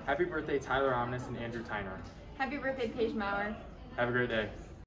Happy birthday, Tyler Omnis and Andrew Tyner. Happy birthday, Paige Maurer. Have a great day.